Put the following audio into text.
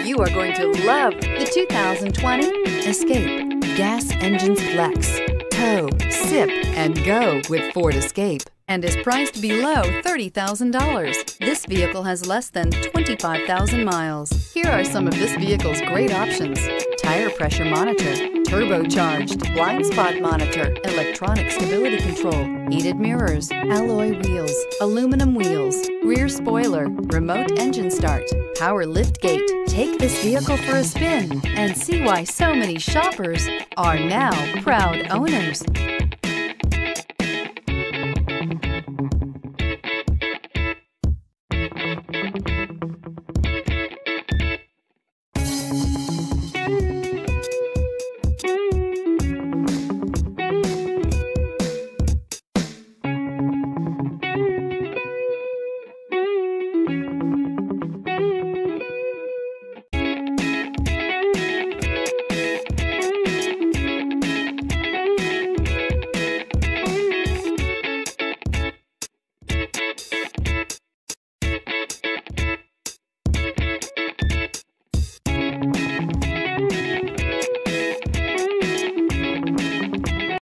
You are going to love the 2020 Escape. Gas engines flex, tow, sip, and go with Ford Escape, and is priced below $30,000. This vehicle has less than 25,000 miles. Here are some of this vehicle's great options: tire pressure monitor, turbocharged, blind spot monitor, electronic stability control, heated mirrors, alloy wheels, aluminum wheels, rear spoiler, remote engine start, power lift gate. Take this vehicle for a spin and see why so many shoppers are now proud owners.